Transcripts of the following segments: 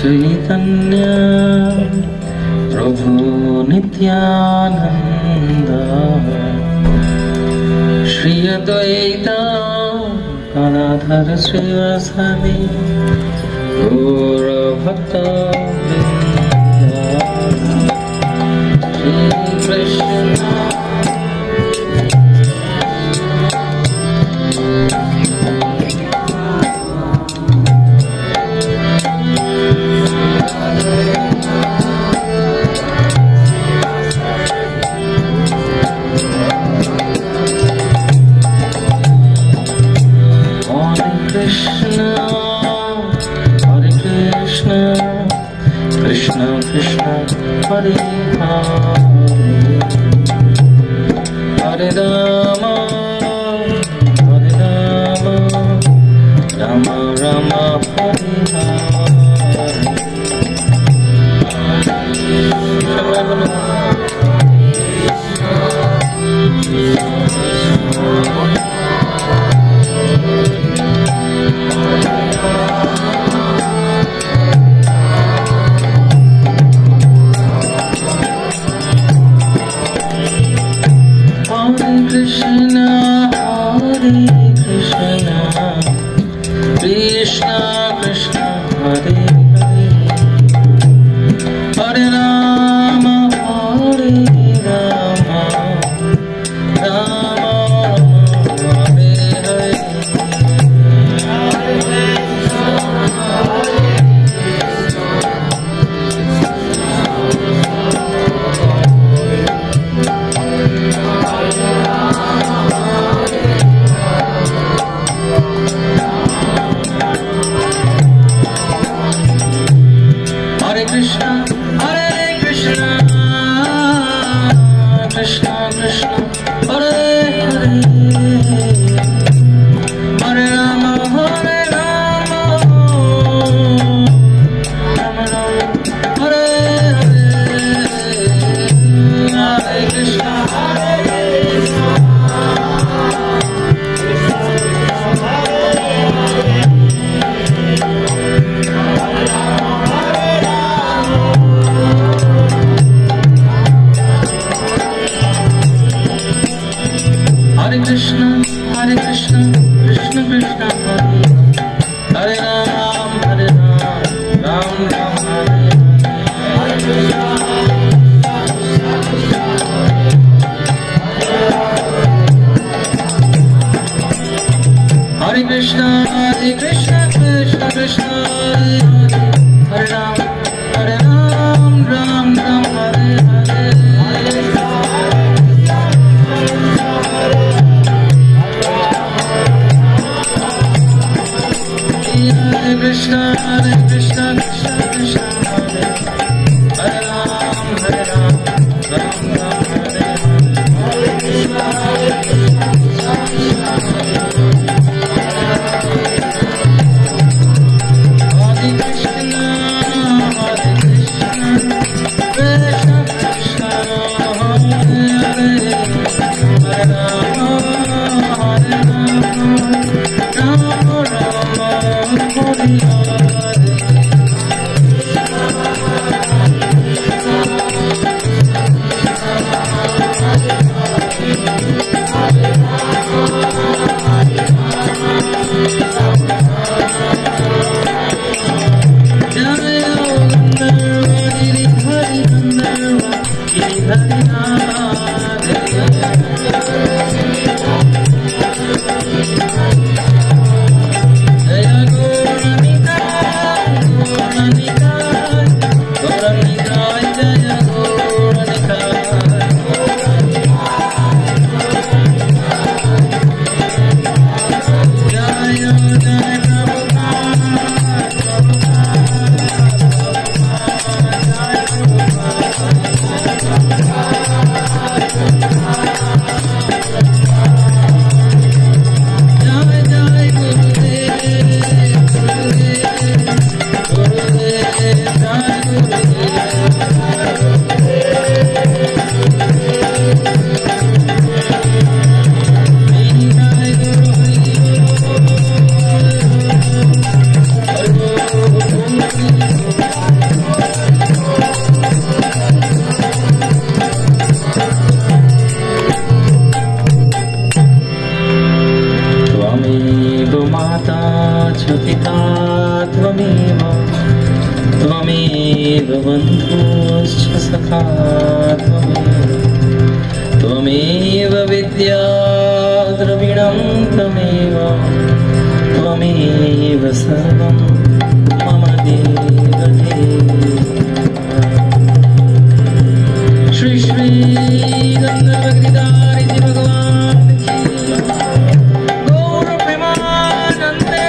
चैतन्य प्रभु नित्यानंद श्री अद्वैत गदाधर श्रीवासादि गौर भक्त Shri Krishna Krishna Krishna Hare Hare Hare Rama Rama Rama Hare Krishna Krishna Krishna Hare Hare Hare Rama Rama Hare Hare Krishna Krishna Krishna Hare Hare Hare Rama Rama Rama Hare Hare Hare Krishna Hare बन्धुश्च सखा त्वमेव विद्या द्रविणं त्वमेव त्वमेव सर्वं मम देवदेव। श्री श्री गंधर्व गिरिधारी जी भगवान की गौर प्रेमानंदे।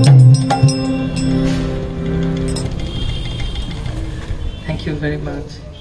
Thank you very much.